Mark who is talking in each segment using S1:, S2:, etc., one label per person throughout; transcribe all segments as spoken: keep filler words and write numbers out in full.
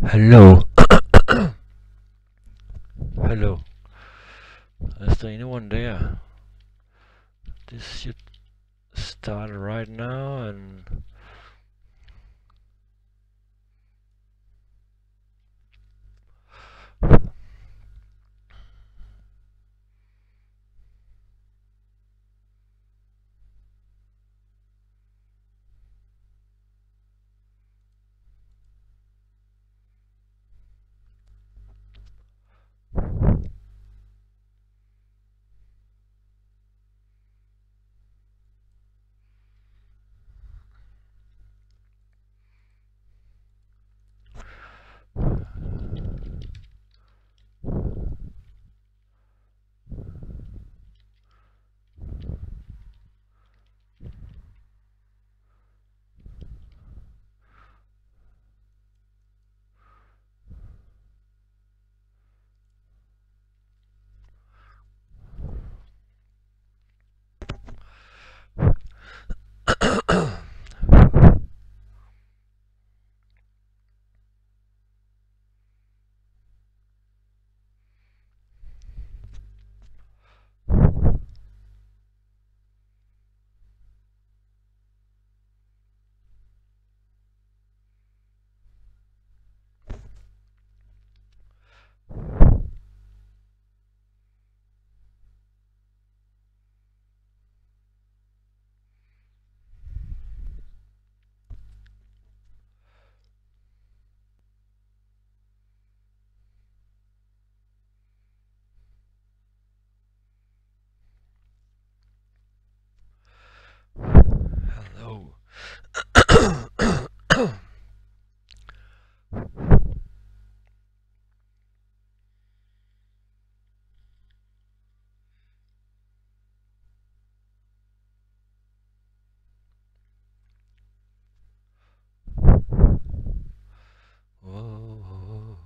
S1: Hello. Hello. Is there anyone there? This should start right now and hello. Whoa.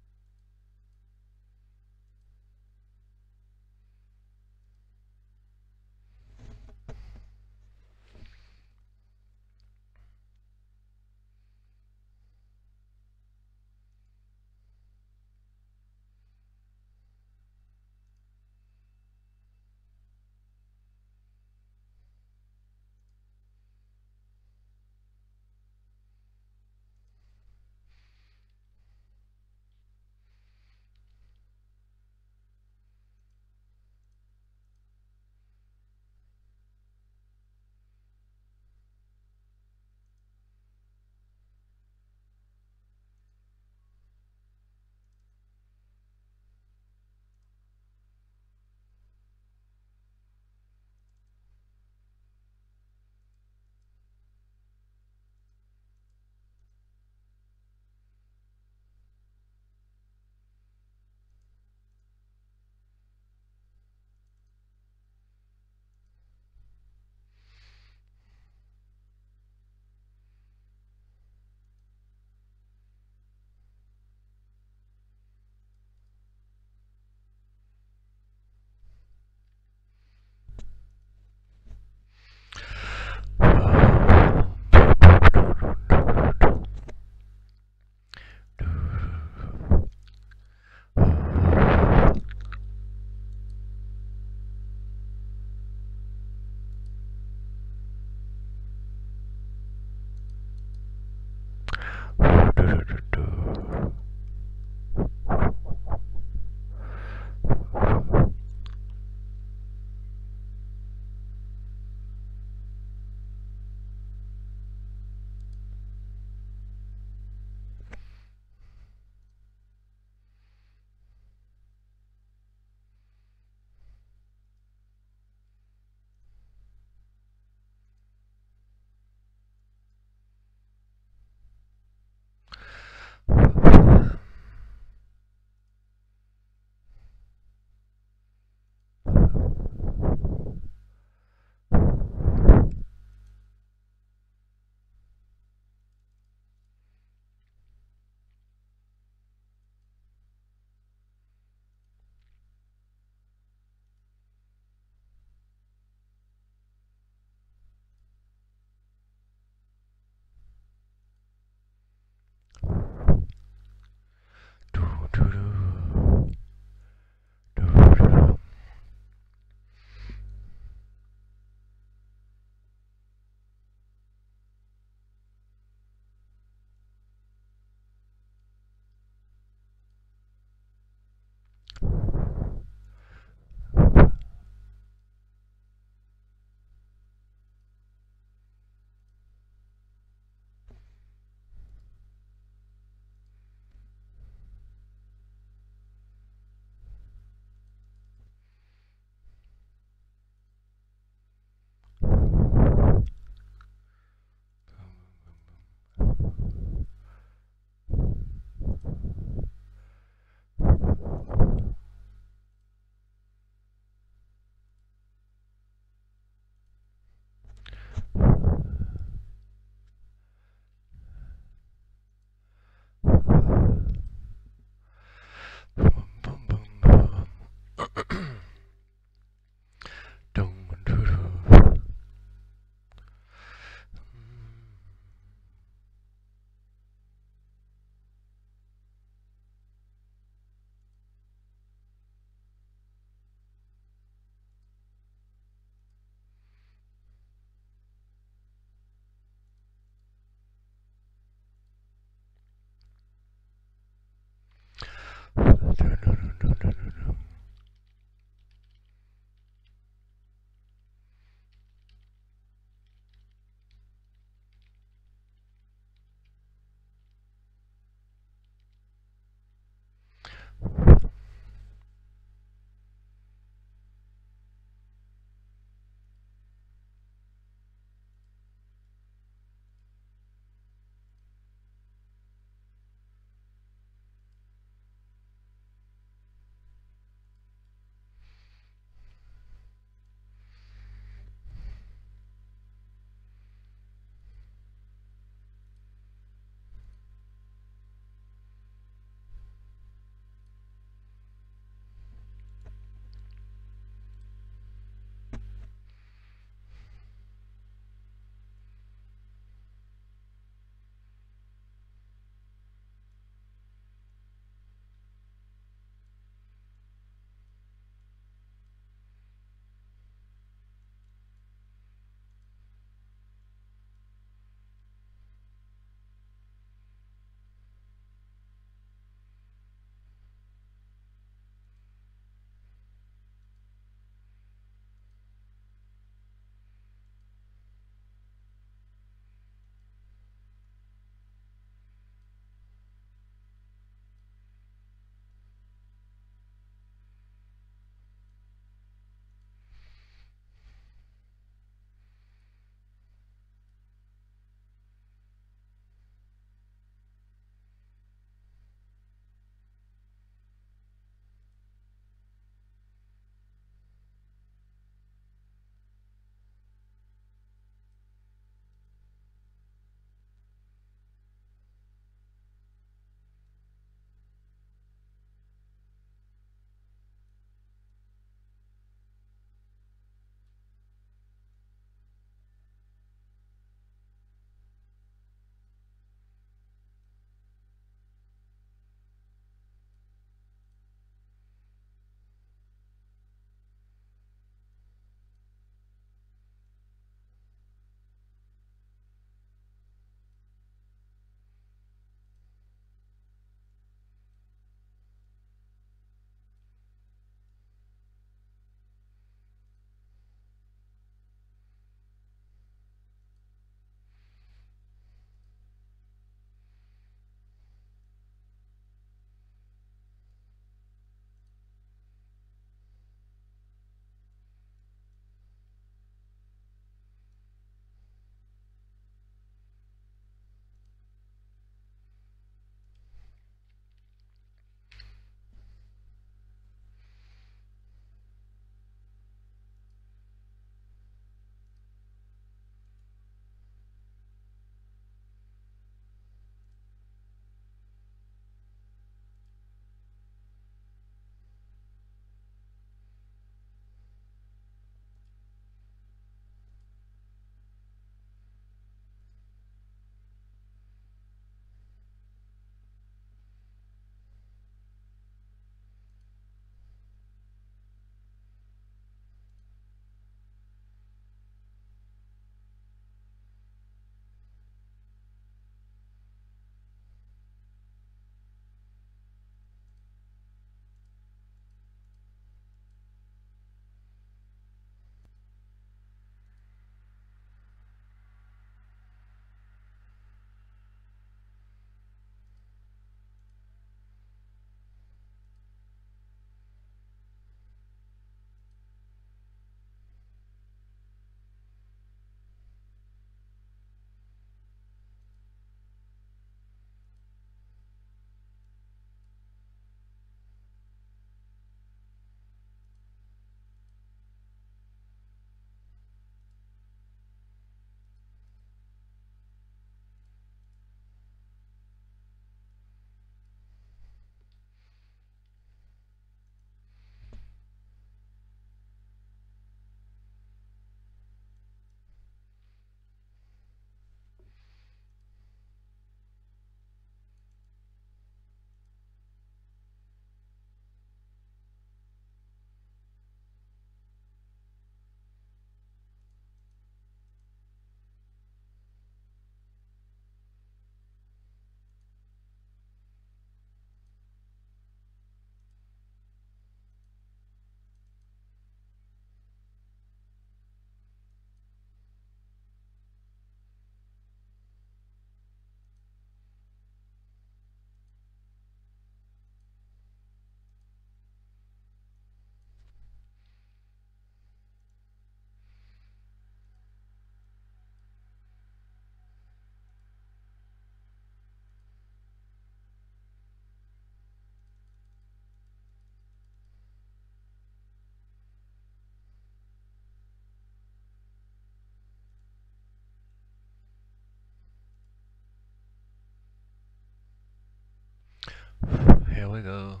S1: Here we go.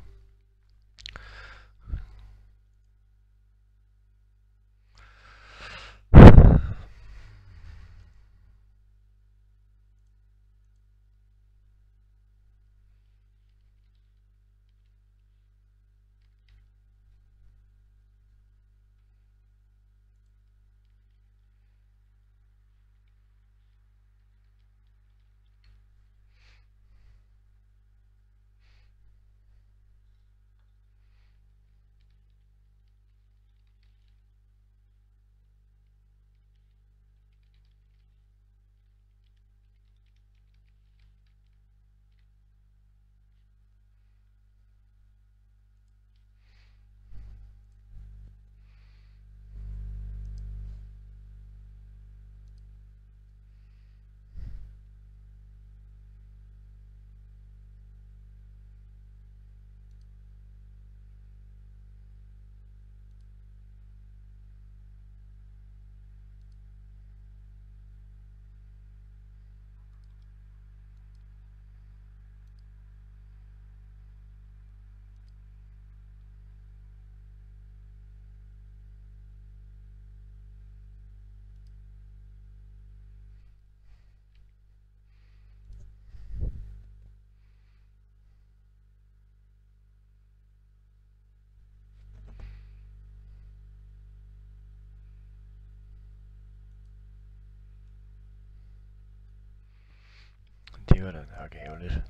S1: Det var da nok ærgerligt.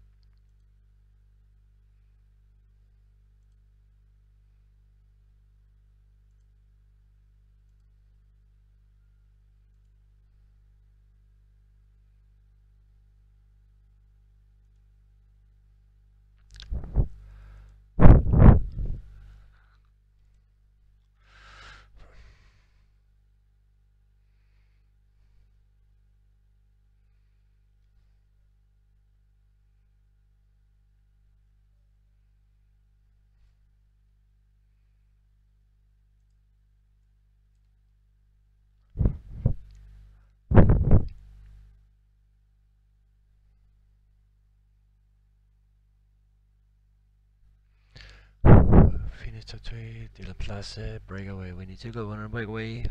S1: Finish top three, deal place, breakaway. We need to go on a breakaway.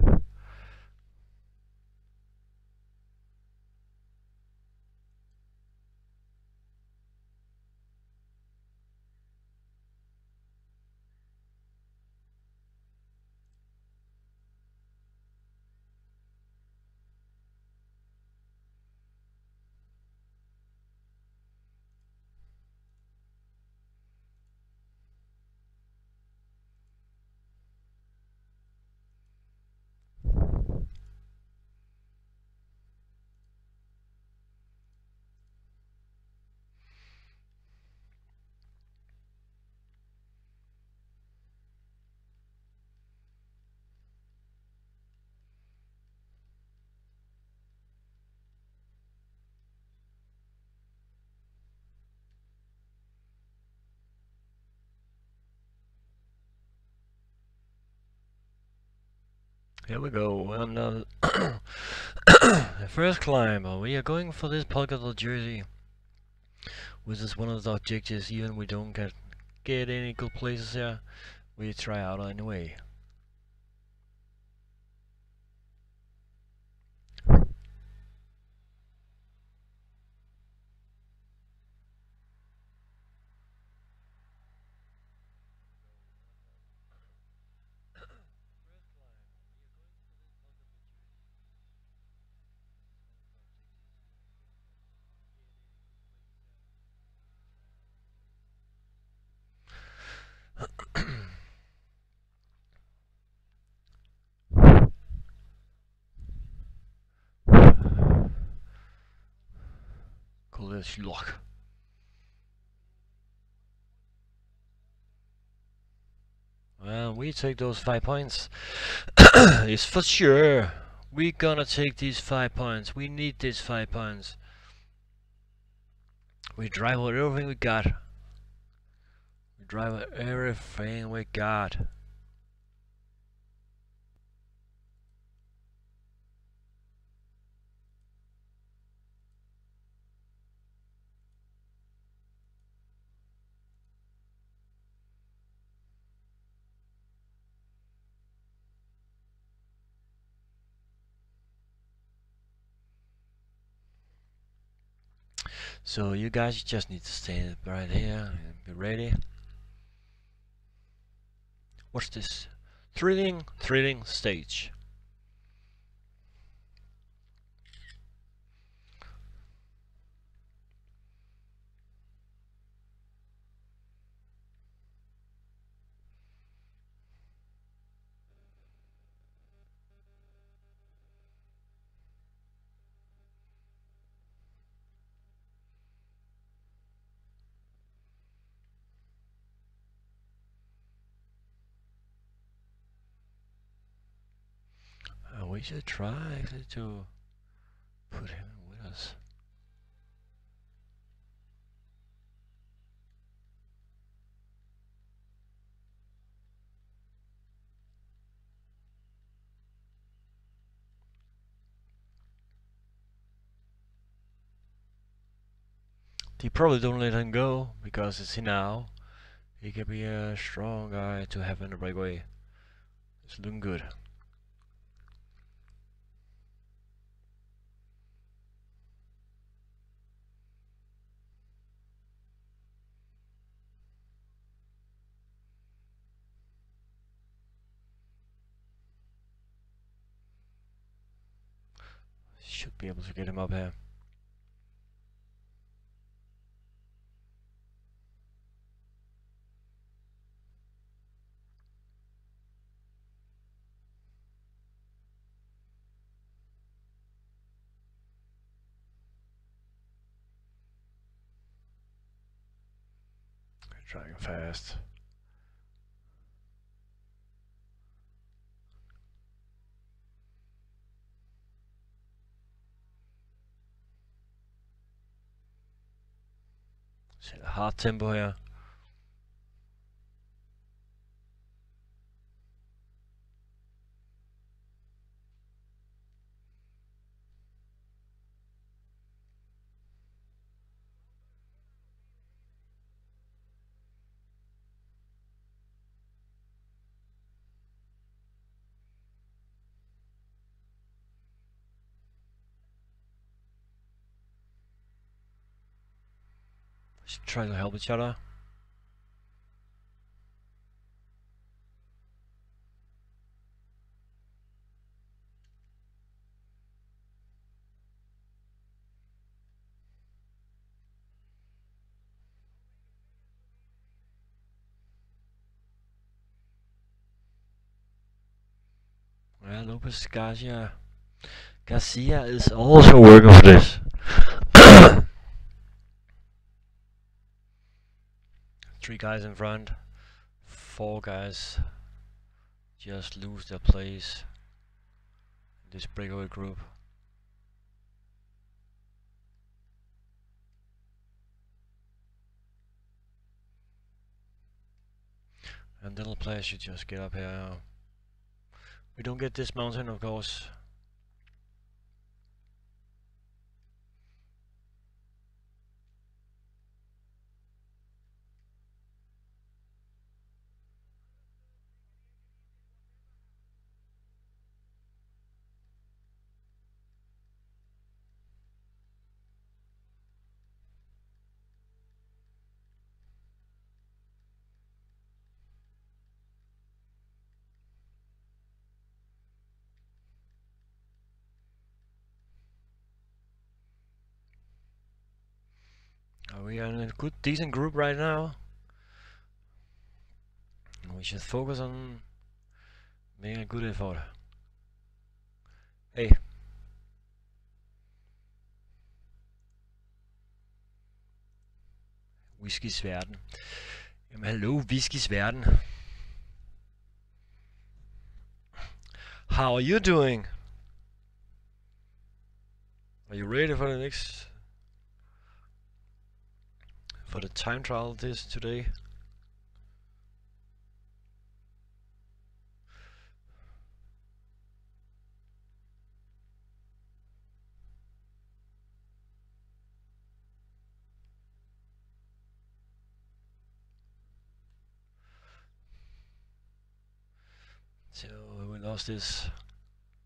S1: Here we go, on the, the first climb. We are going for this polka dot jersey, which is one of the objectives. Even we don't get get any good places here, we try out anyway. Cool as lock. Well, we take those five points. It's for sure. We gonna take these five points. We need these five points. We drive with everything we got. We drive with everything we got. So you guys just need to stand right here and be ready. What's this? Thrilling, thrilling stage. Uh, we should try actually to put him with us. They probably don't let him go because it's now. He can be a strong guy to have in the breakaway. It's looking good. Should be able to get him up here. Trying fast. Set a hard tempo here. Should try to help each other. Yeah, Lopez Garcia. Garcia is also working for this. Three guys in front. Four guys just lose their place in this breakaway group. And little players should just get up here. We don't get this mountain, of course. Uh, we are in a good, decent group right now. And we should focus on making a good effort. Hey. Whiskys verden. Jamen hallo, Whiskys verden. How are you doing? Are you ready for the next... for the time trial this today? So we lost this.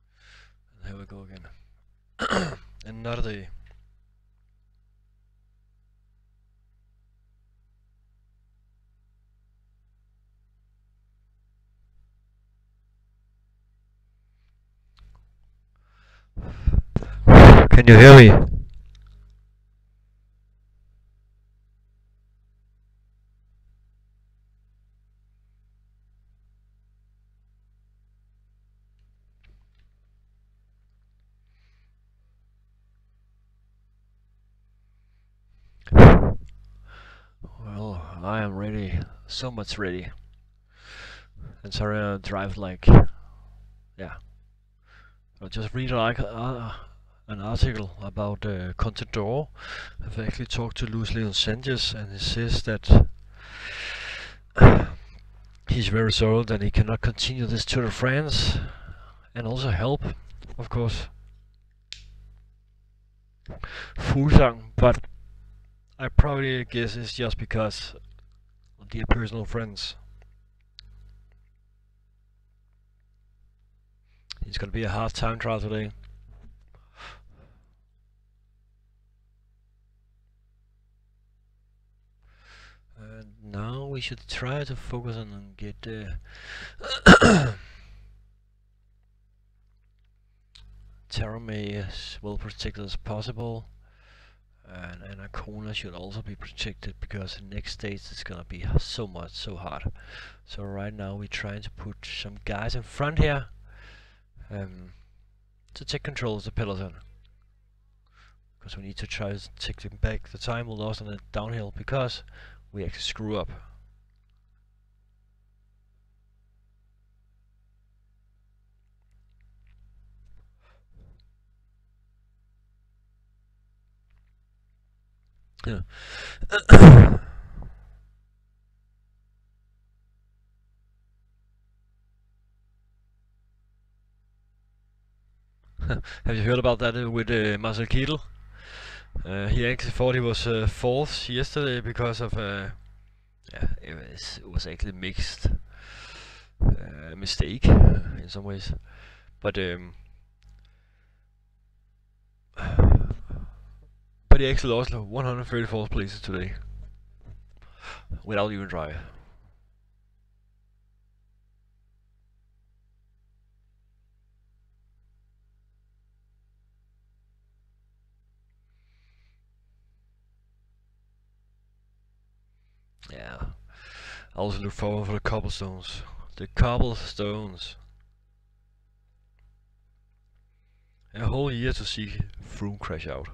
S1: And here we go again. Another day. Can you hear me? Well, I am ready. So much ready. And sorry I drive like... Yeah. I'll just read like uh, an article about uh, Contador. I've actually talked to Luis Leon Sanchez, and he says that he's very sorry that he cannot continue this Tour de France, and also help, of course, Fuglsang, but I probably guess it's just because of their personal friends. It's gonna be a hard time trial today. And now we should try to focus on and get uh, Terame as well protected as possible, and, and Akona should also be protected because the next stage is gonna be so much, so hard. So right now we're trying to put some guys in front here um, to take control of the peloton, because we need to try to take them back the time we lost on the downhill because we actually screw up. Yeah. Have you heard about that uh, with uh, Marcel Kittel? Uh, he actually thought he was uh, fourth yesterday because of uh, yeah, it was, it was actually mixed uh, mistake uh, in some ways, but um, but he actually lost like one hundred thirty-four places today without even trying. Yeah, I also look forward for the cobblestones. The cobblestones. A whole year to see Froome crash out.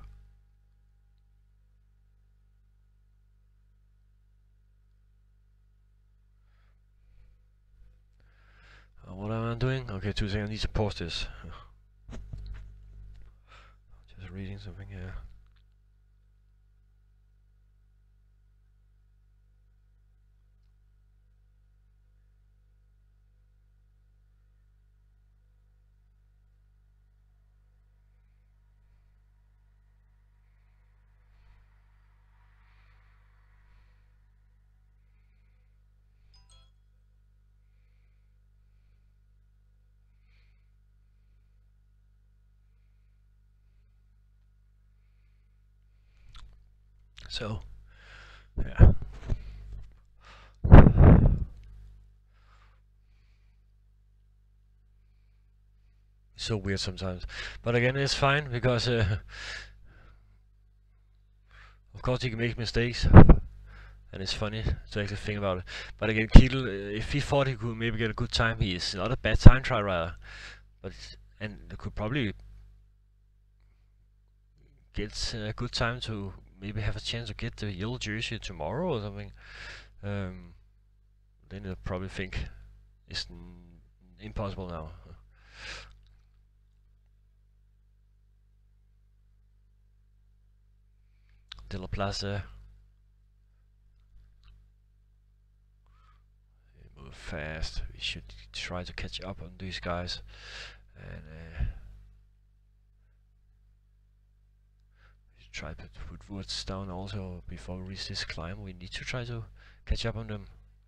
S1: Uh, what am I doing? Okay, two seconds. I need to pause this. Just reading something here. So, yeah. It's so weird sometimes. But again, it's fine because, uh, of course, he can make mistakes. And it's funny to actually think about it. But again, Kittel, uh, if he thought he could maybe get a good time, he is not a bad time trial rider. But and could probably get a good time to maybe have a chance to get the yellow jersey tomorrow or something. Um, then they'll probably think it's n impossible now. De La Place. Move fast. We should try to catch up on these guys. And uh, try to put Woods down also before we reach this climb. We need to try to catch up on them.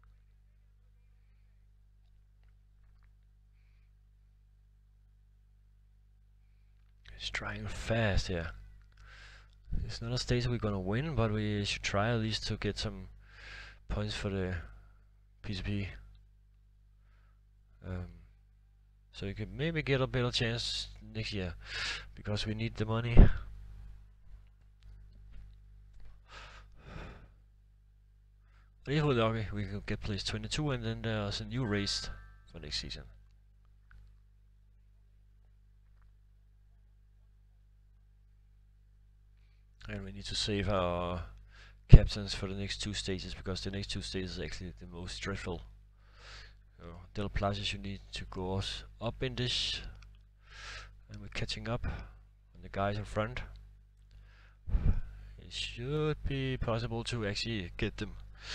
S1: It's trying fast here. It's not a stage we're gonna win, but we should try at least to get some points for the P C P. Um, So you can maybe get a better chance next year, because we need the money. But if we're lucky, we can get place twenty-two, and then there's a new race for next season. And we need to save our captains for the next two stages, because the next two stages is actually the most stressful. So Del Places, you need to go us up in this, and we're catching up on the guys in front. It should be possible to actually get them.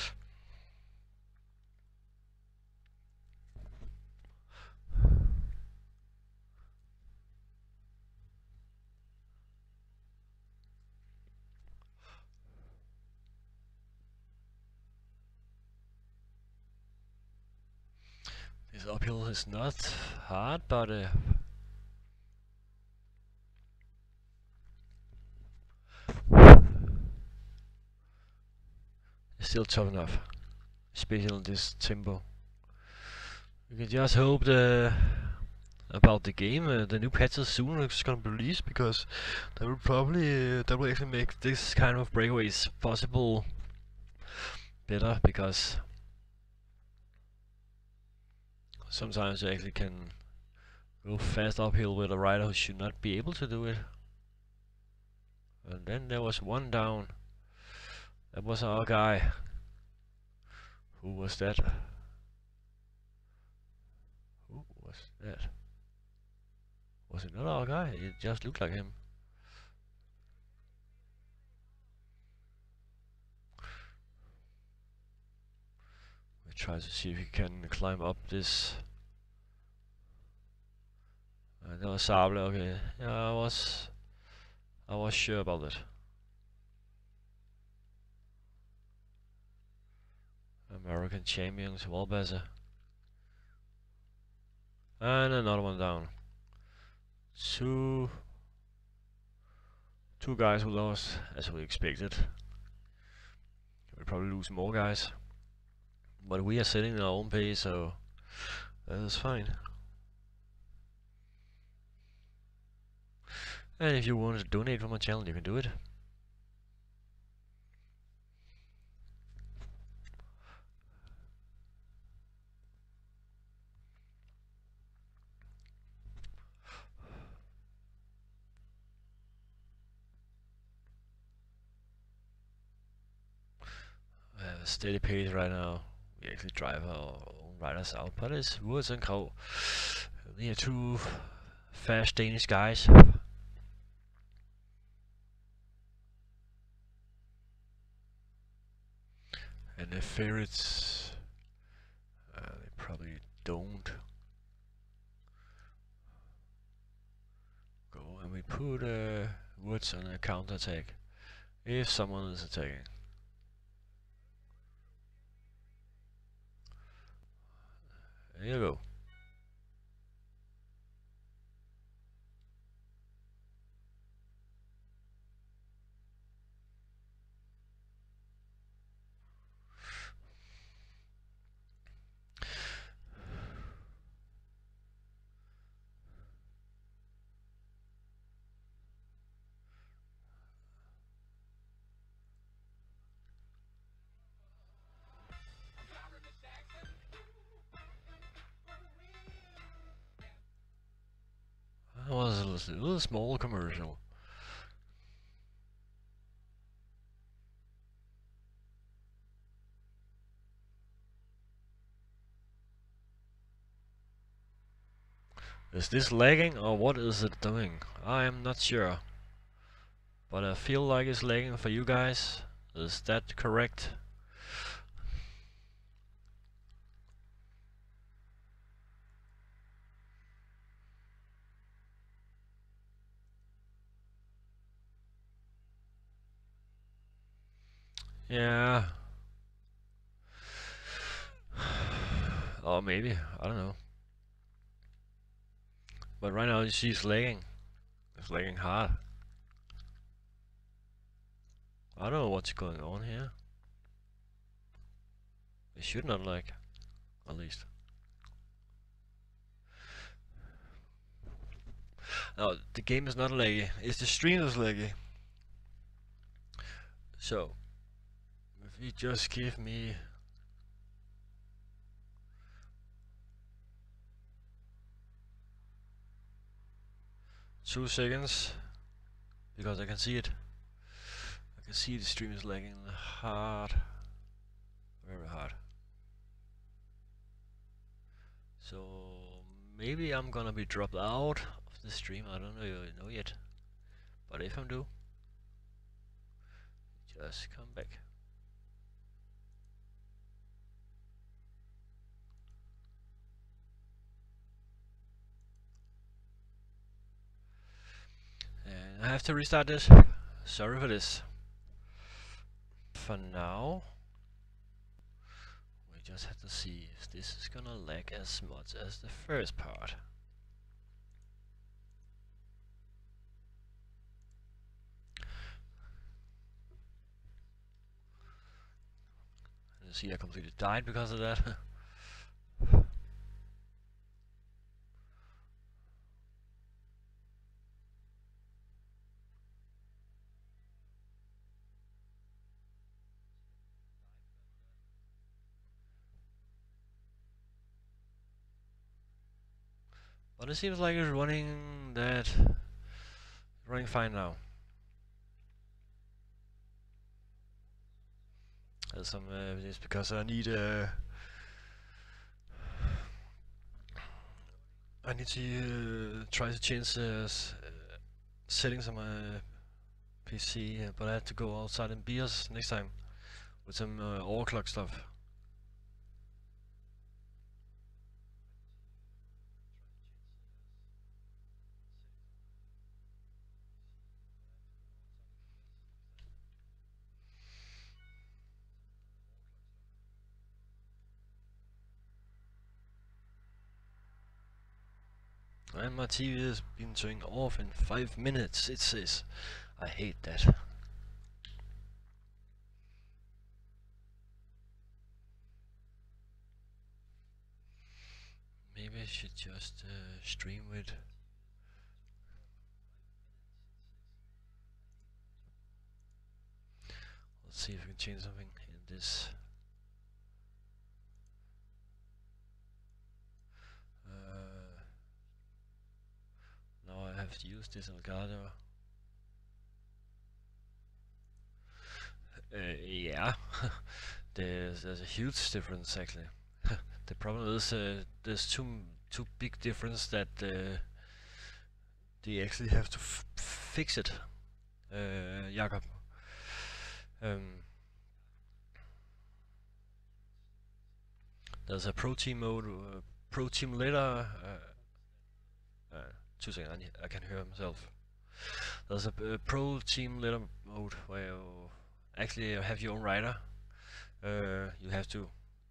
S1: This uphill is not hard, but uh, it's still tough enough, especially in this tempo. We can just hope the about the game, uh, the new patches soon is gonna be released, because that will probably uh, that will actually make this kind of breakaways possible better, because sometimes you actually can go fast uphill with a rider who should not be able to do it. And then there was one down. That was our guy. Who was that? Who was that? Was it not our guy? It just looked like him. We try to see if we can climb up this. Uh, that was Sable, okay. Yeah, I was I was sure about it. American champions, Walbazzer. And another one down. Two two guys who lost, as we expected. We'll probably lose more guys. But we are setting our own pace, so that is fine. And if you want to donate for my channel, you can do it. We have a steady pace right now. We actually drive our own riders out, but it's Woods and Crow. They are two fast Danish guys. And the ferrets, uh, they probably don't go. And we put uh, Woods on a counter attack if someone is attacking. There you go. That was a little, little small commercial. Is this lagging, or what is it doing? I am not sure. But I feel like it's lagging for you guys. Is that correct? Yeah. Or maybe, I don't know. But right now you see it's lagging. It's lagging hard. I don't know what's going on here. It should not lag, at least. No, the game is not laggy. It's the stream that's laggy. So, if you just give me two seconds, because I can see it. I can see the stream is lagging hard, very hard. So maybe I'm gonna be dropped out of the stream. I don't know, know yet. But if I do, just come back. And I have to restart this. Sorry for this. For now, we just have to see if this is gonna lag as much as the first part. You see, I completely died because of that. But it seems like it's running that running fine now. There's some uh, it's because I need uh, I need to uh, try to change uh, s uh, settings on my P C, uh, but I have to go outside and B I O S next time with some uh, overclock stuff. And my T V has been turning off in five minutes, it says. I hate that. Maybe I should just uh, stream with. Let's see if we can change something in this. Uh, now I have to use this Elgato. Uh, yeah, there's there's a huge difference actually. The problem is uh, there's too too big difference that uh, they actually have to f fix it. Uh, Jakob. Um, there's a pro team mode, uh, pro team later. Uh, uh, two seconds, I, need, I can hear myself. There's a uh, pro team leader mode where you actually have your own rider. Uh, you have to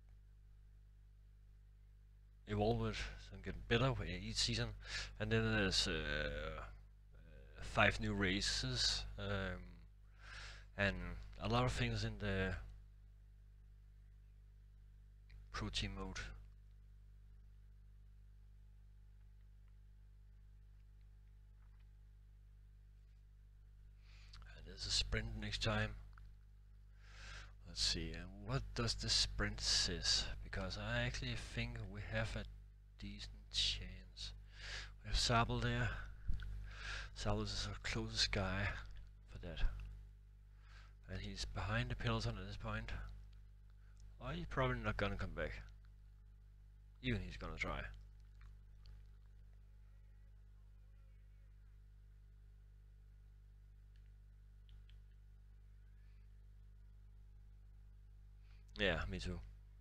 S1: evolve it and get better each season, and then there's uh, five new races um, and a lot of things in the pro team mode. And there's a sprint next time. Let's see, uh, what does the sprint says? Because I actually think we have a decent chance. We have Sable there. Sable is our closest guy for that. And he's behind the peloton at this point. Oh, he's probably not gonna come back. Even he's gonna try. Yeah, me too.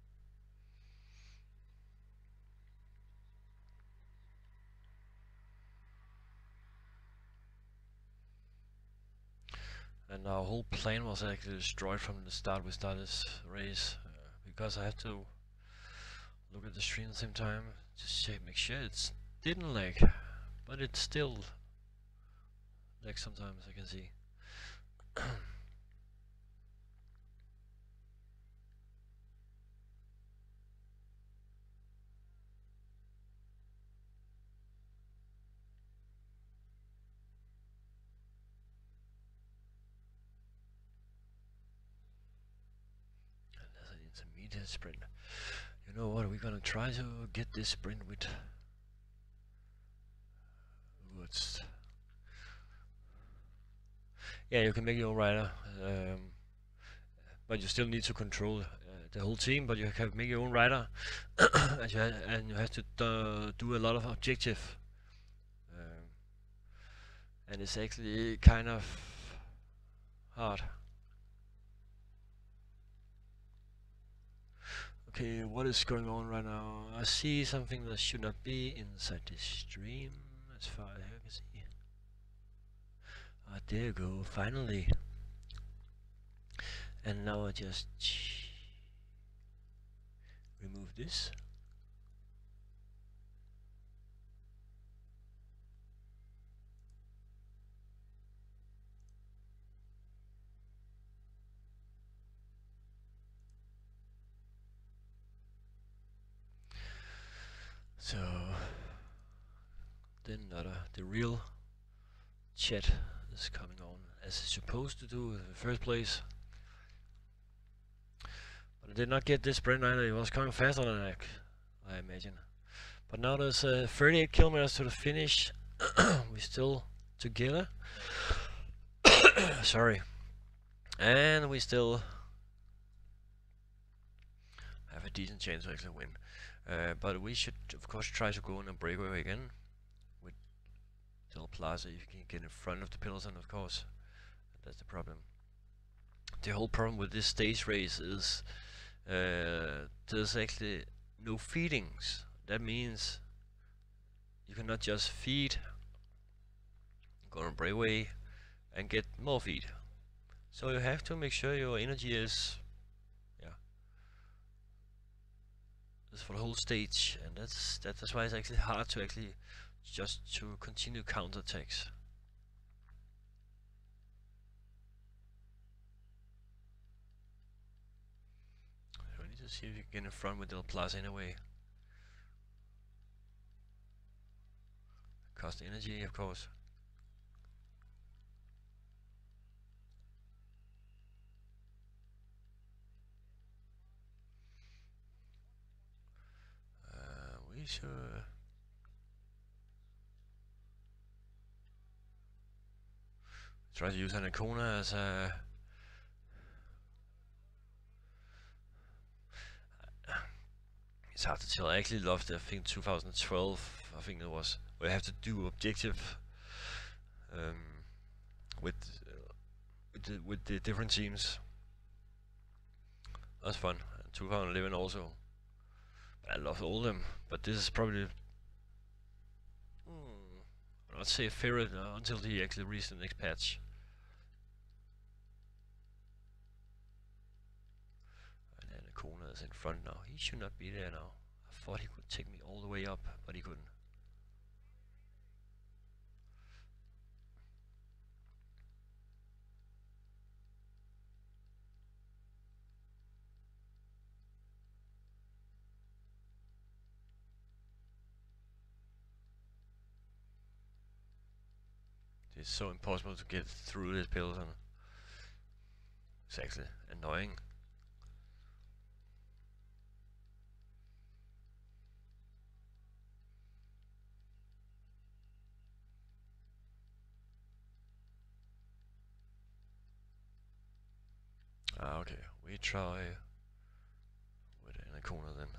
S1: And our whole plan was actually destroyed from the start. We started this race uh, because I had to look at the stream at the same time, just check, make sure it didn't lag, but it still lags sometimes. I can see. this sprint. You know what? We're gonna try to get this sprint with what's. Yeah, you can make your own rider, um, but you still need to control uh, the whole team. But you can make your own rider, and you ha and you have to do, do a lot of objective, um, and it's actually kind of hard. Okay, what is going on right now? I see something that should not be inside this stream, as far as I can see. Ah, there you go, finally. And now I just remove this. So then another, the real chat is coming on as it's supposed to do in the first place. But I did not get this sprint either. It was coming faster than I, I imagine. But now there's uh, thirty-eight kilometers to the finish. We're still together. Sorry. And we still have a decent chance to actually win. Uh, but we should of course try to go in a breakaway again with Del Plaza if you can get in front of the peloton, of course. That's the problem. The whole problem with this stage race is uh, there's actually no feedings. That means you cannot just feed, go on a breakaway and get more feed. So you have to make sure your energy is for the whole stage, and that's that's why it's actually hard to actually just to continue counterattacks. So we need to see if we can get in front with Del Plaza anyway. Cost energy, of course. We should try to use an Icona as a it's hard to tell. I actually loved I think two thousand twelve, I think it was, where you have to do objective um, with uh, with, the, with the different teams. That was fun. And two thousand eleven also. I love all of them, but this is probably hmm, I'll not say a favorite uh, until he actually reaches the next patch. And then Icona is in front now. He should not be there now. I thought he could take me all the way up, but he couldn't. It's so impossible to get through this peloton. It's actually annoying. Ah, okay. We try with an Icona then.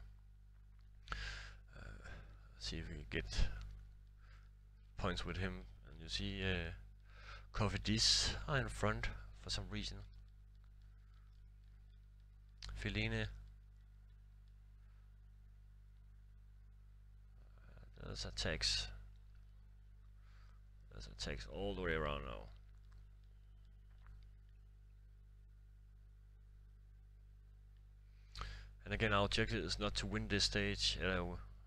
S1: Uh, see if we get points with him. And you see uh, Coffee Dis are in front for some reason. Feline. Uh, there's attacks. There's attacks all the way around now. And again, our objective is not to win this stage uh,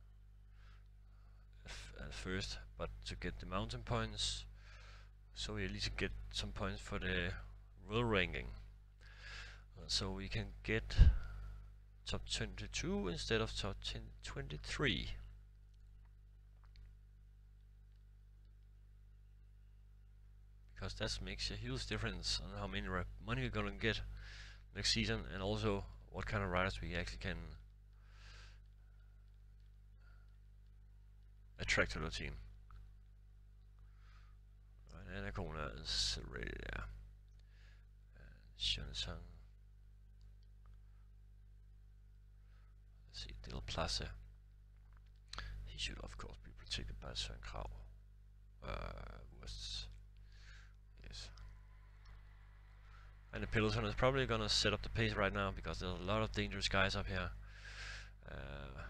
S1: at first, but to get the mountain points, so we at least get some points for the world ranking. Uh, so we can get top twenty-two instead of top twenty-three. Because that makes a huge difference on how many money we're gonna get next season, and also what kind of riders we actually can attract to the team. Right, Anacona is ready there. Shunasang. Let's see, Del Place. He should of course be protected by Søren Krav. Uh, was yes. And the Peloton is probably gonna set up the pace right now because there's a lot of dangerous guys up here. Uh,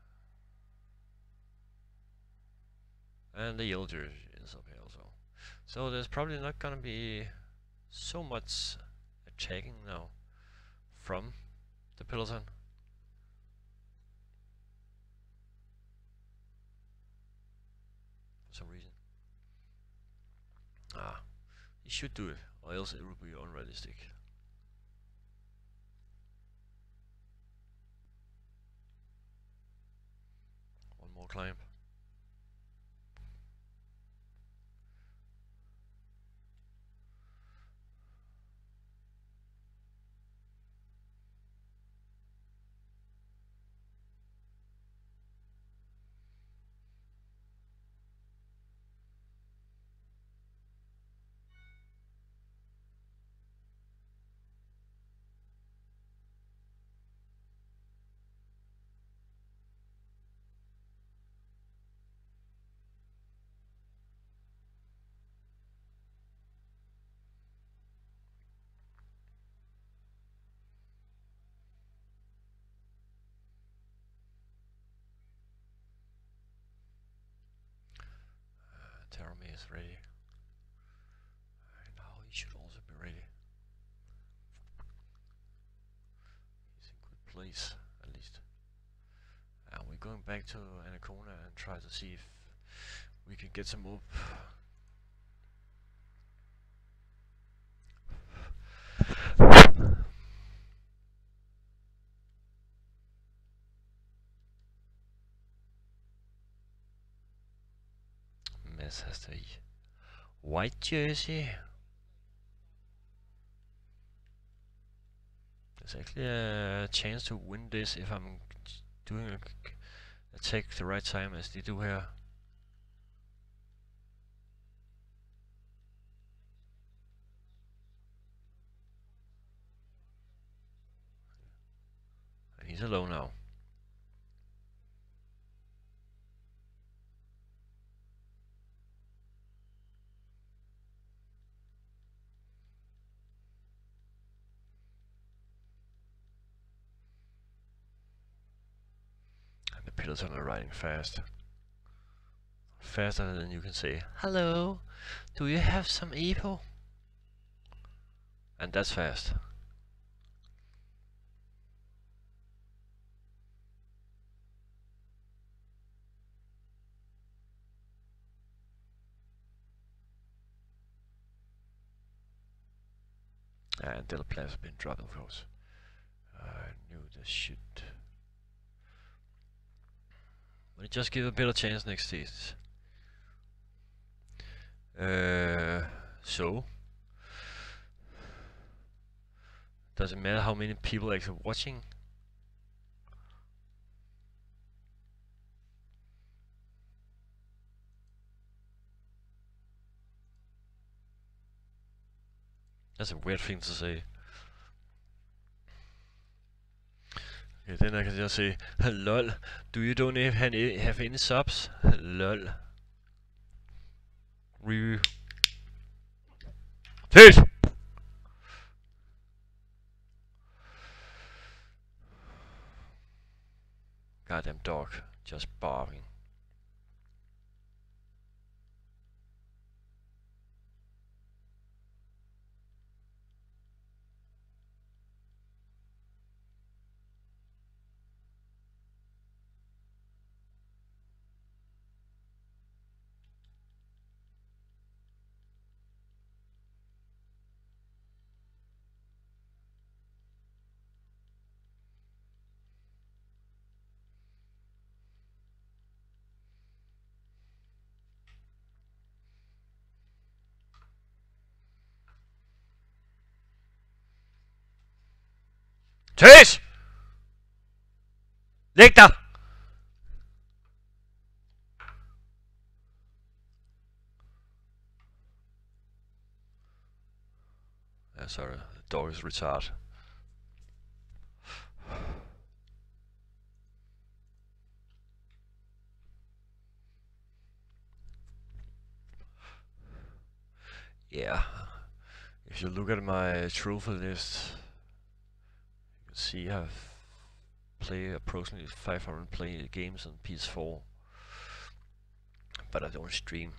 S1: and the yellow jersey is up here also. So there's probably not gonna be so much attacking now from the Peloton. For some reason. Ah, he should do it, or else it would be unrealistic. One more climb. Terame is ready. And now he should also be ready. He's in good place, at least. And we're going back to Anacona and try to see if we can get some up. Mads has the white jersey. There's actually a chance to win this if I'm doing a attack the right time as they do here. And he's alone now. And the Peloton are riding fast. Faster than you can say, hello, do you have some E P O? And that's fast. And Del Place has been dropped, of course. I knew this should. But just give a better chance next season. Uh, so. Does it matter how many people are actually watching? That's a weird thing to say. Okay, then I can just say, lol, do you don't have any, have any subs? Lol. Review. Tit! Goddamn dog, just barking. Tit! Læg dig! Yeah, sorry, the dog is retarded. Yeah, if you look at my trophy list, you can see I've played approximately five hundred play games on P S four, but I don't stream.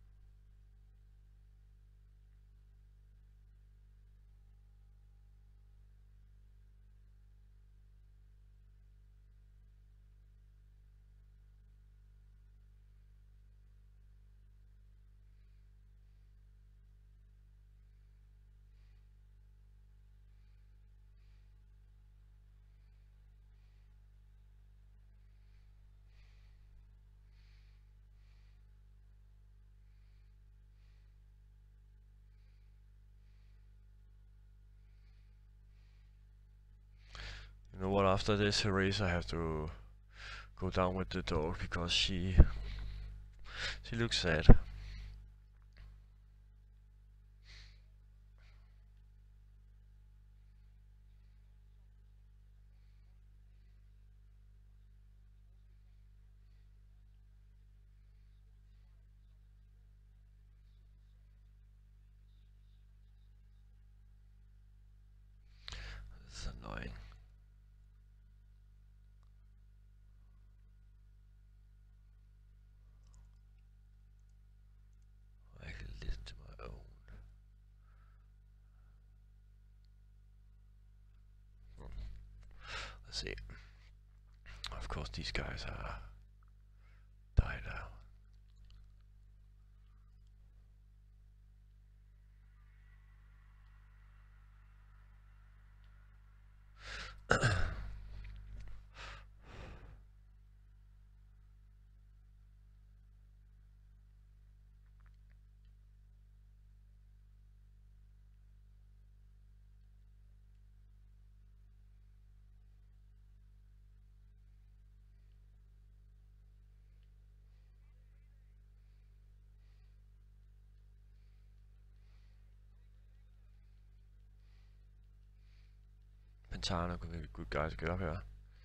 S1: You know what, after this race I have to go down with the dog because she she looks sad. It's annoying. I actually listen to my own. Let's see. Of course these guys are died out. Pentana could be a good guy to get up here.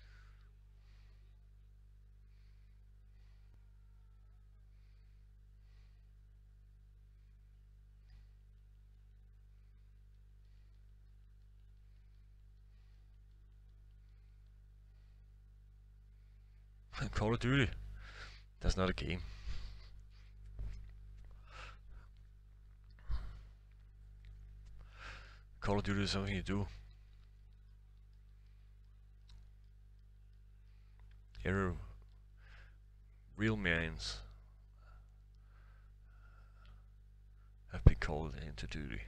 S1: Call of Duty. That's not a game. Call of Duty is something you do. Every real mans have been called into duty.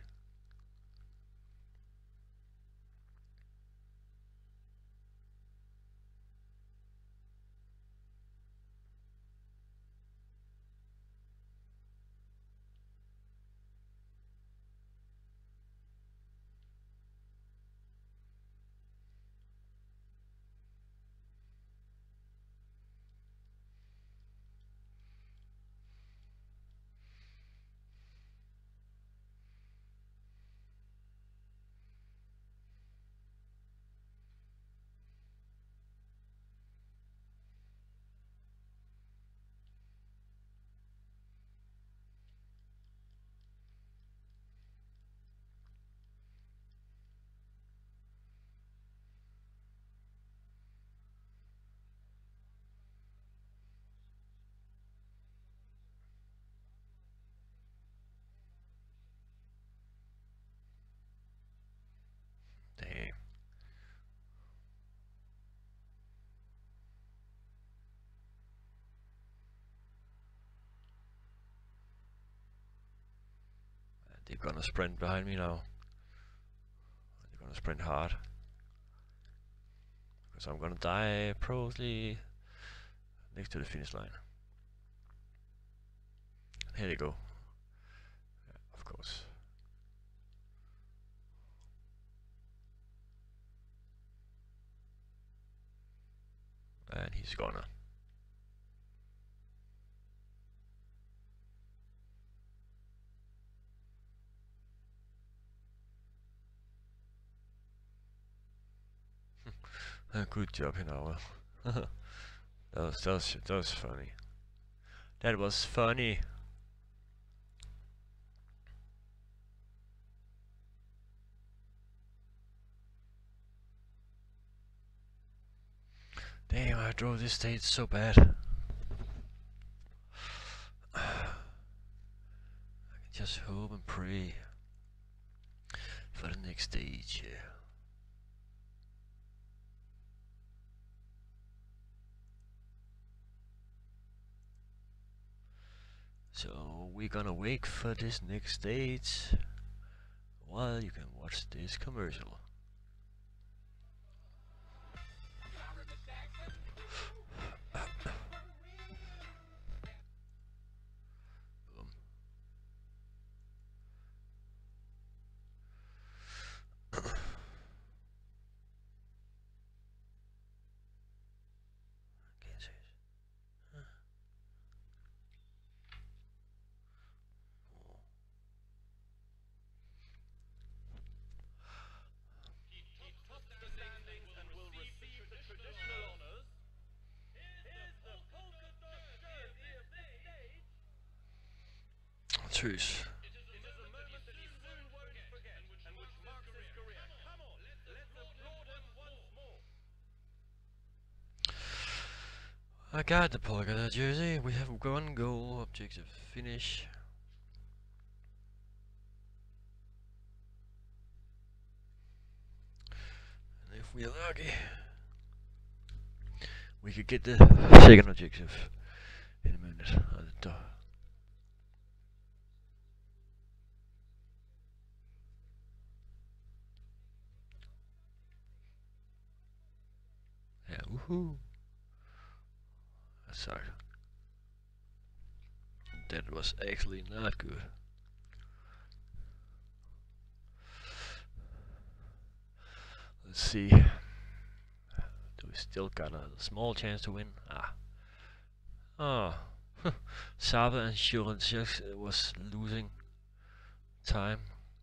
S1: Damn. They're gonna sprint behind me now. They're gonna sprint hard. Because I'm gonna die probably next to the finish line. Here they go. Yeah, of course. And he's gonna. Good job, you know. that was that was that was funny. That was funny. Damn, I drove this stage so bad. I can just hope and pray for the next stage. Yeah. So we're gonna wait for this next stage while you can watch this commercial. Boom. Can't say it. Huh. Oh. Tschüss. I got the polka dot jersey. We have one goal. Objective finish. And if we are lucky, we could get the second objective in a minute. At the door. Yeah, woohoo! That sucked. That was actually not good. Let's see. Do we still got a small chance to win? Ah. Oh. Saba and Shuren was losing time.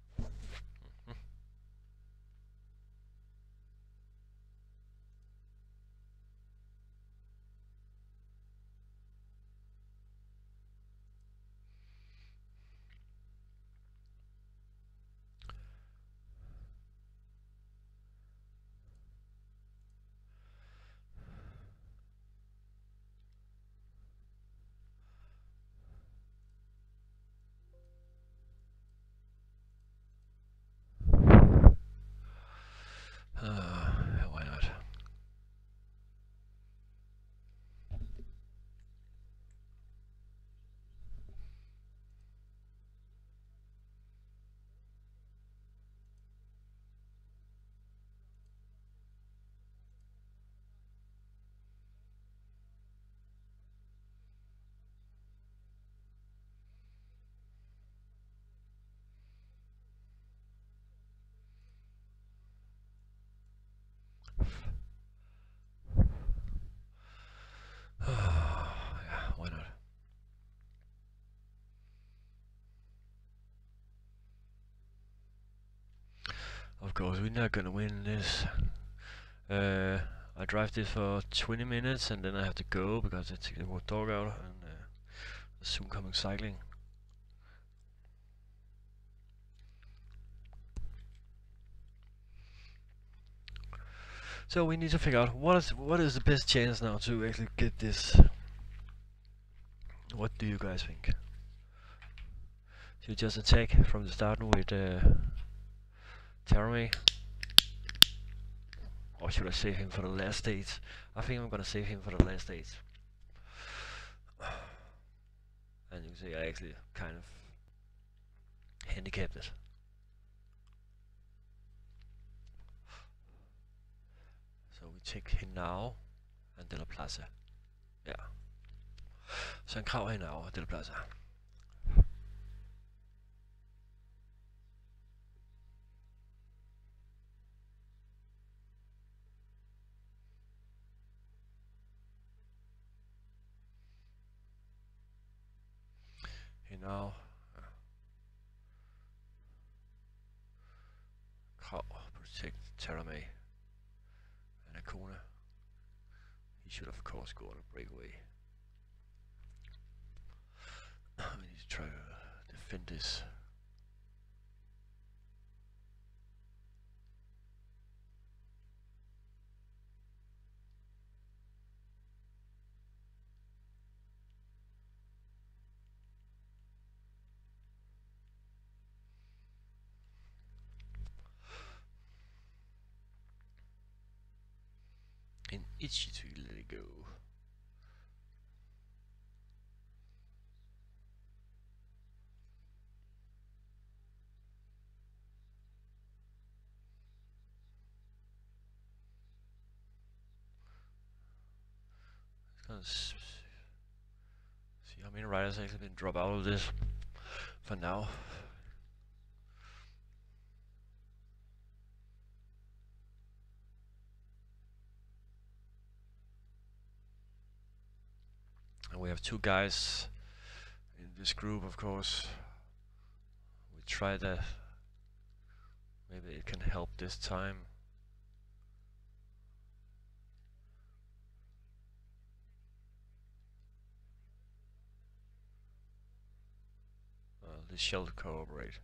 S1: Uh, why not? Yeah, why not? Of course, we're not gonna win this. Uh, I drive this for twenty minutes and then I have to go because it's a dog out and uh, soon coming cycling. So we need to figure out what is what is the best chance now to actually get this. What do you guys think? Should we just attack from the start with uh, Terame? Or should I save him for the last stage? I think I'm gonna save him for the last stage. And you can see I actually kind of handicapped it. So we take him now and De La Plaza. Ja. Så han krav hende over De La Plaza. now. Krav, protect Terame and Akona. He should of course go on a breakaway. We need to try to defend this. And itchy to let it go. Let's see how many riders actually been dropped out of this for now. And we have two guys in this group, of course. We try that. Maybe it can help this time. Uh, this shall cooperate.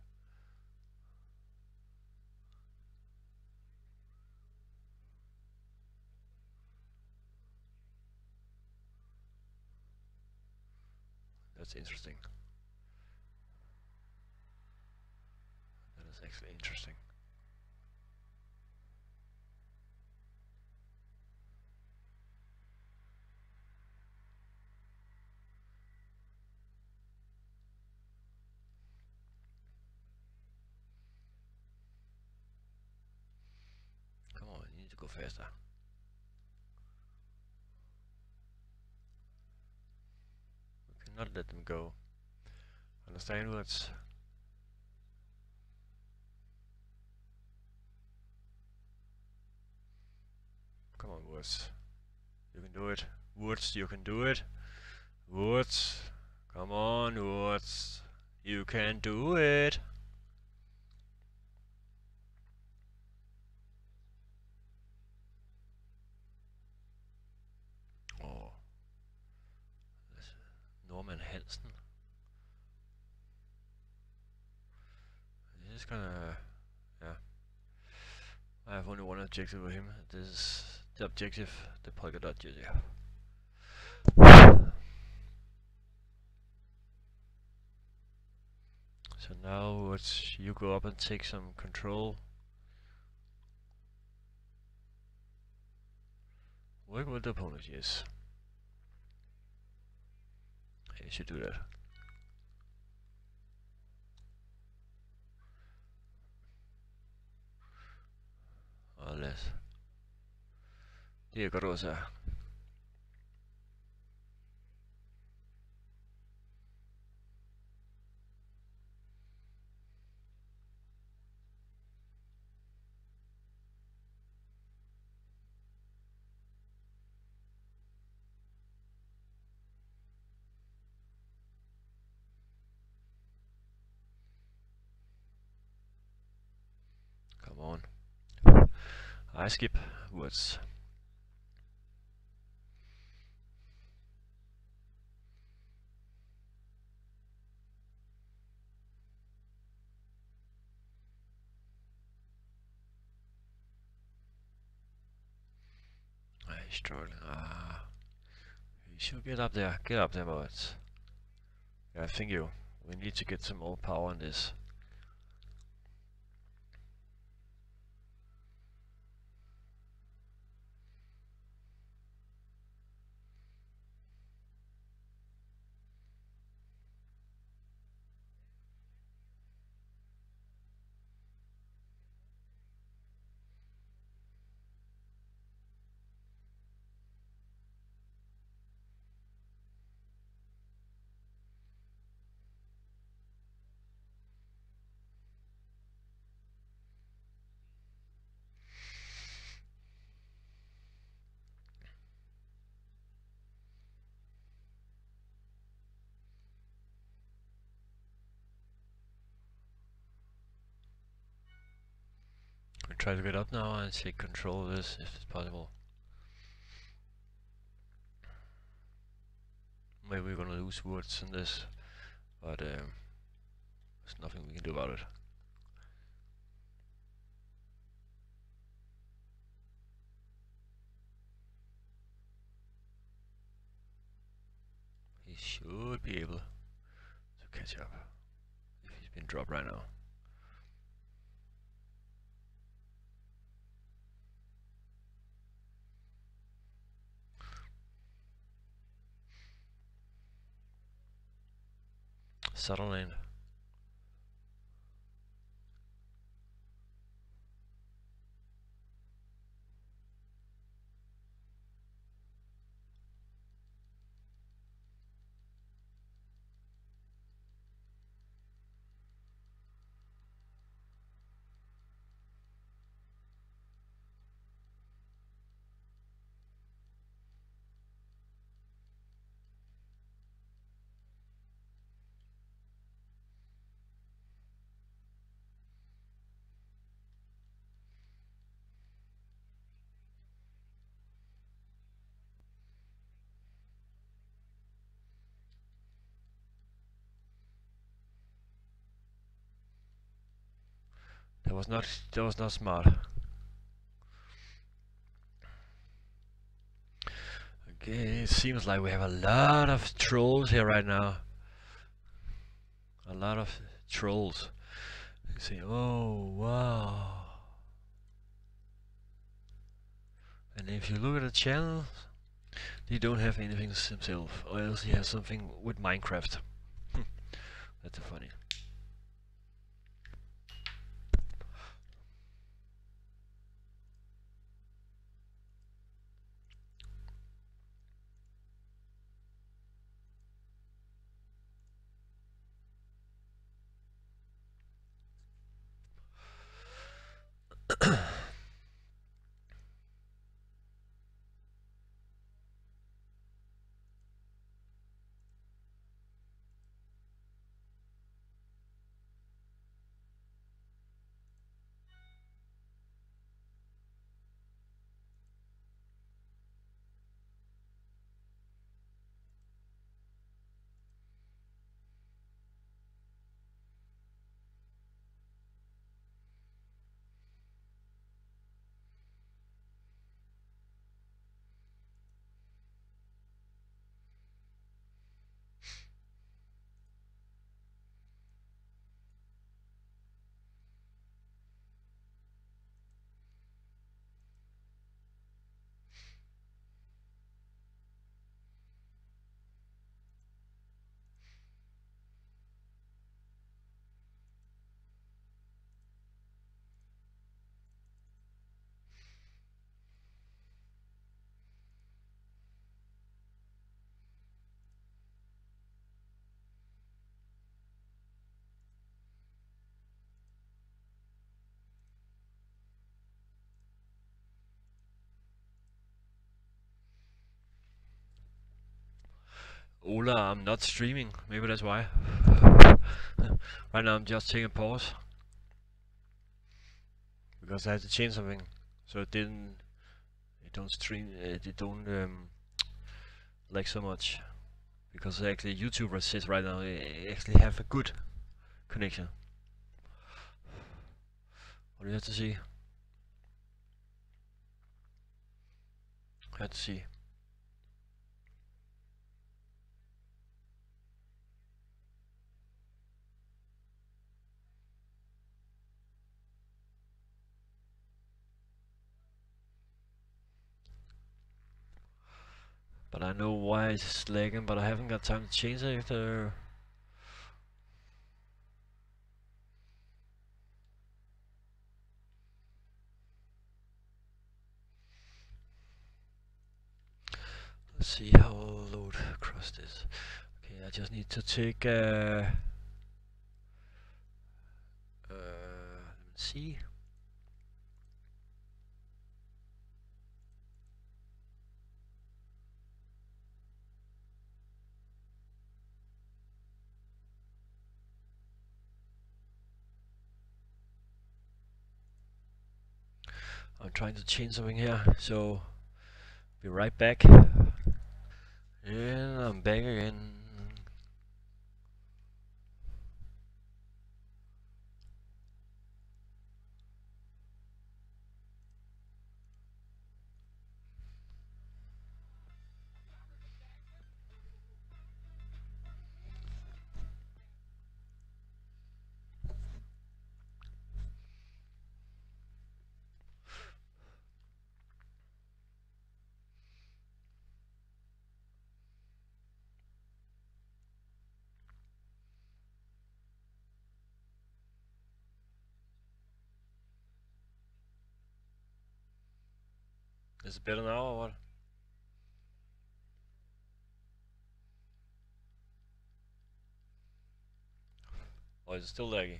S1: That's interesting. That is actually interesting. Come on, you need to go faster. We cannot let them go. Understand what's... Come on, Woods. You can do it. Woods, you can do it. Woods. Come on, Woods. You can do it. Oh. Norman Hansen. This is gonna... Yeah. I have only one objective with him. This is the objective, the polka dot jersey. So now it's you go up and take some control. Work with the opponent, yes. You should do that. Or less. Det er godt også. Come on. I skip Woods. He's struggling. Ah, you should get up there. Get up there, Woods. Yeah, I think you. We need to get some more power on this. try to get up now and take control of this if it's possible. Maybe we're gonna lose words in this, but um, there's nothing we can do about it. He should be able to catch up if he's been dropped right now. Sutherland. That was not that was not smart. Okay, it seems like we have a lot of trolls here right now. A lot of trolls. You say, oh wow. And if you look at the channel, they don't have anything themselves, or else he has something with Minecraft. That's funny. Ola, I'm not streaming. Maybe that's why. Right now I'm just taking a pause because I had to change something, so it didn't. It don't stream. It, it don't um, like so much because actually YouTube says right now I actually have a good connection. What do you have to see? I have to see. But I know why it's lagging, but I haven't got time to change it. Uh, let's see how I'll load across this. Okay, I just need to take. Uh, uh, let's see. I'm trying to change something here, so be right back. And I'm back again. Is it better now or what? Or is it still laggy?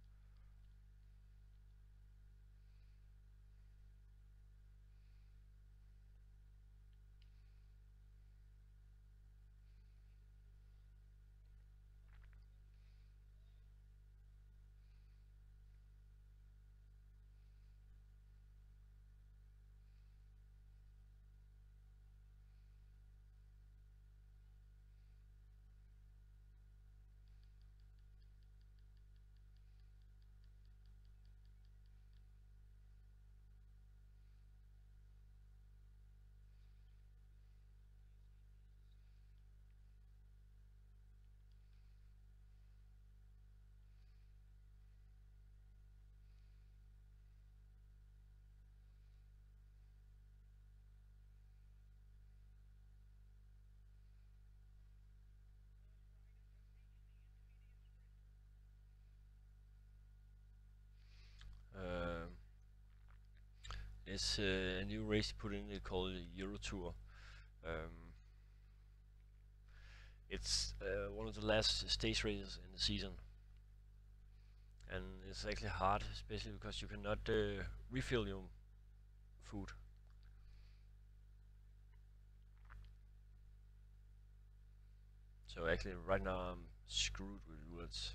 S1: Um, it's uh, a new race put in it called Euro Tour. Um, it's uh, one of the last stage races in the season, and it's actually hard, especially because you cannot uh, refill your food. So actually, right now I'm screwed with words.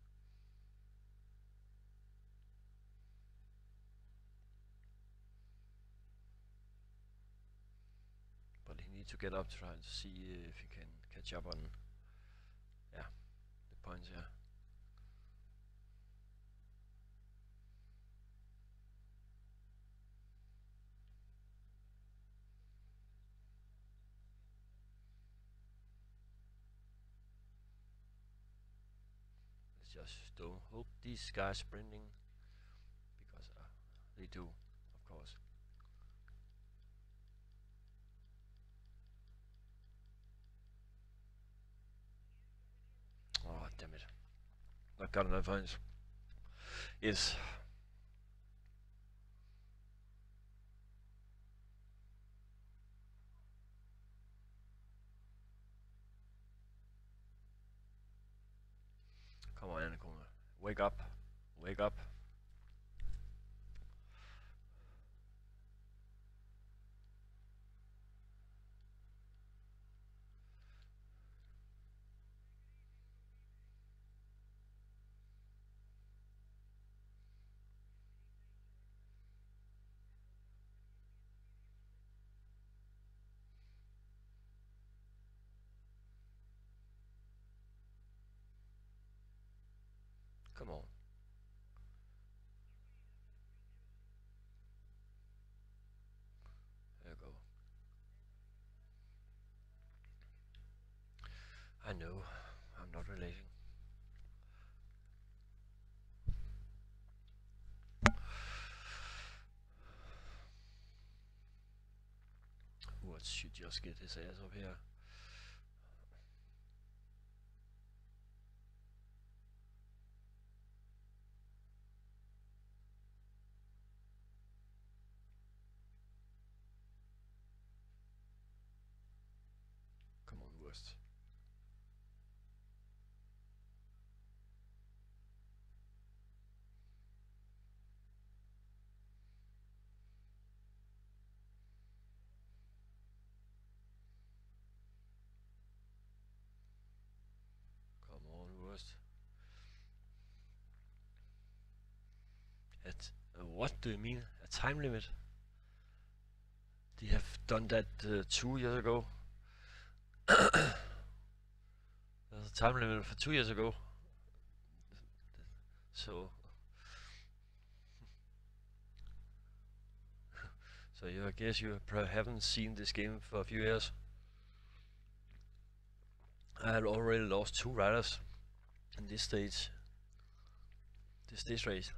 S1: But he needs to get up trying to see if he can catch up on, yeah, the points here. Let's just don't hope these guys sprinting, because uh, they do, of course. Oh damn it! Not got enough points. Yes. Come on, Anakona. Wake up. Wake up. Come on. There you go. I know. I'm not relating. What should just get his ass up here? Come on, worst. Come on, worst. At uh, what do you mean? A time limit? They have done that uh, two years ago. There's a time limit for two years ago. So, so you, I guess you probably haven't seen this game for a few years. I had already lost two riders in this stage, this stage race.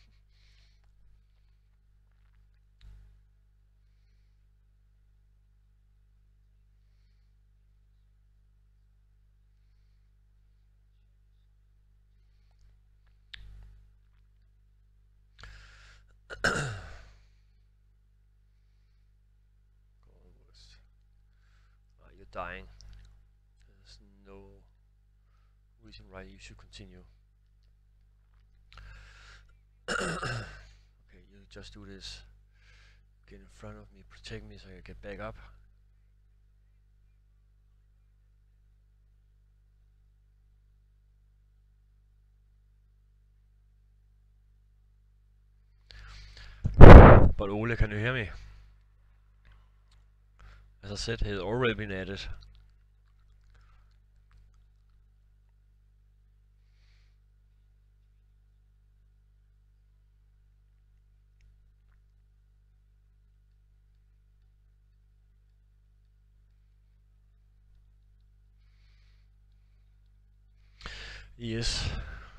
S1: Are you dying? There's no reason why you should continue. Okay, you just do this. Get in front of me, protect me so I get back up. But Ole, can you hear me? As I said, he had already been at it. Yes.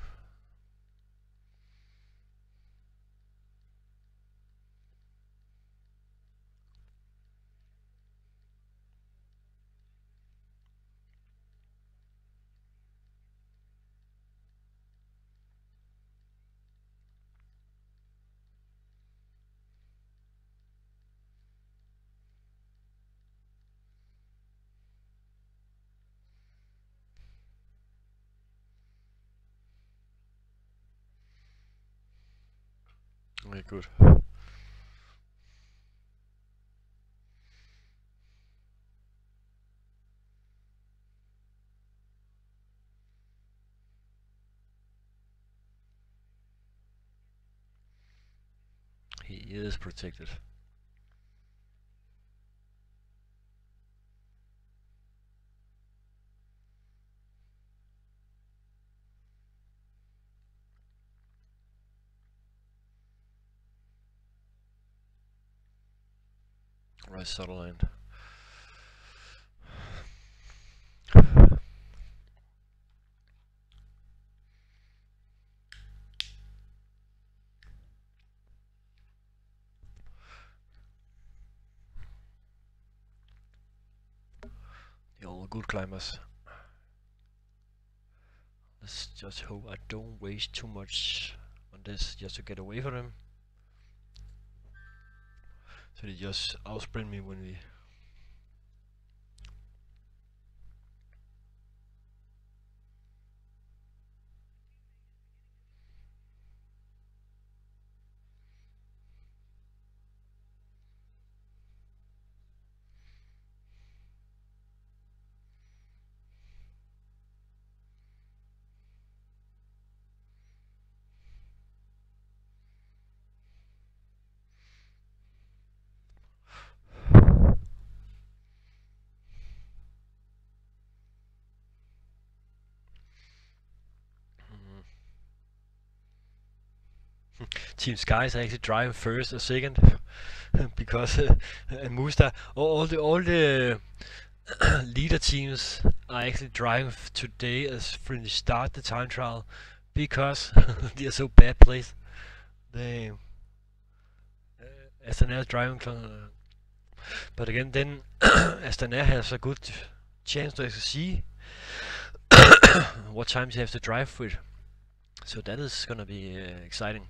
S1: Okay, good. He is protected. Right, Sutherland. They're all good climbers. Let's just hope I don't waste too much on this just to get away from them. So they just outsprint me when we... Team Sky is actually driving first or second because uh, and Musta, all, all the all the leader teams are actually driving f today as when they start the time trial because they are so bad placed. They uh, Astana is driving, uh, but again, then Astana has a good chance to actually see what times you have to drive with. So that is gonna be uh, exciting.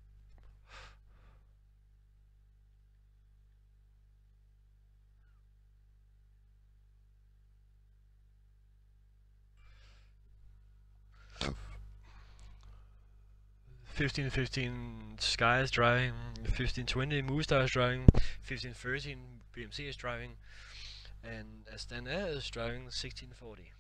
S1: fifteen fifteen Sky is driving, fifteen twenty Moostar is driving, fifteen thirteen B M C is driving, and Astana is driving sixteen forty.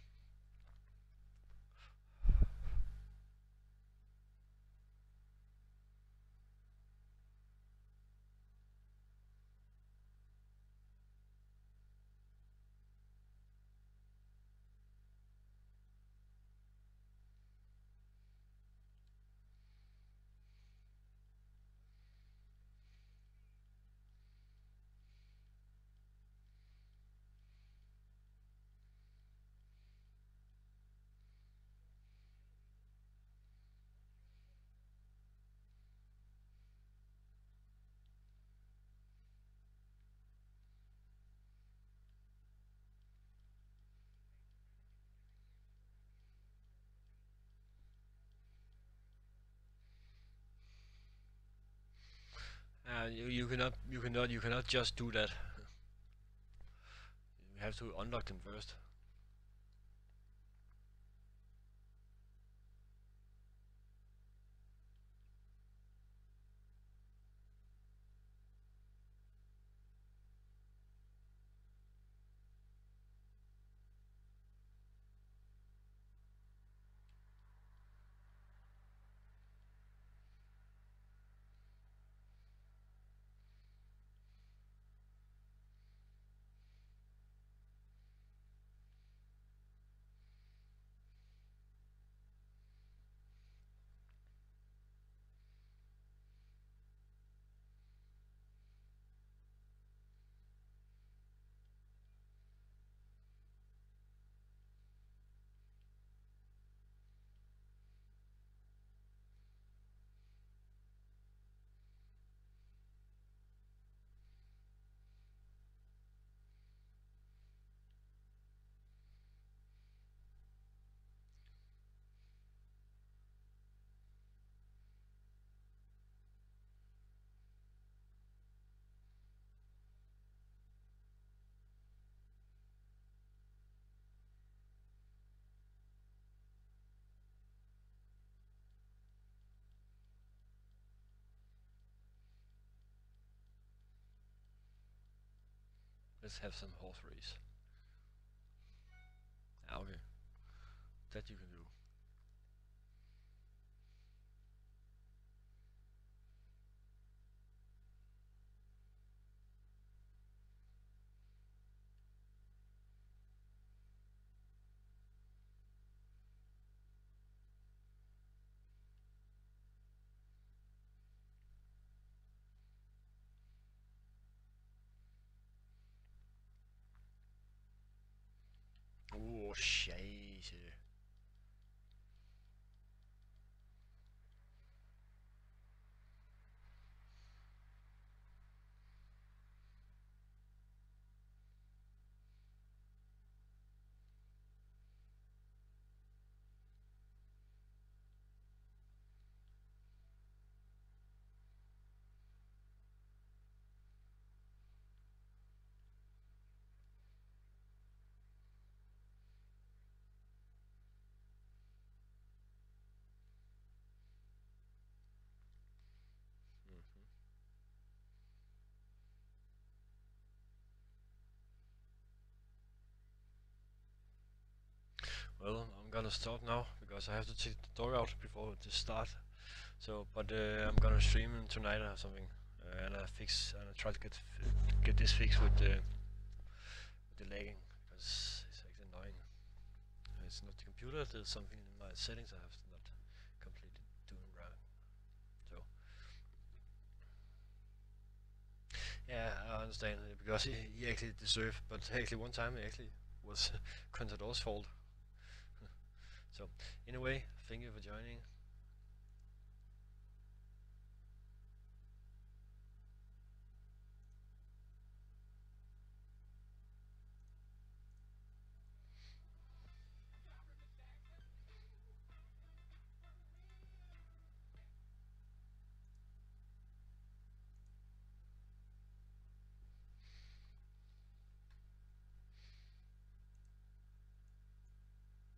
S1: Uh, you, you cannot, you cannot, you cannot just do that. You have to unlock them first. Let's have some horse race. Ah, okay. That you can do. Oh, scheiße. Mm-hmm. Well, I'm gonna stop now because I have to take the dog out before the start. So, but uh, I'm gonna stream tonight or something, uh, and I fix and I try to get get this fixed with the with the lagging because it's actually annoying. It's not the computer. There's something in my settings I have not completely doing right. So yeah, I understand uh, because he, he actually deserved, but actually one time it actually was Contador's fault. So anyway, thank you for joining.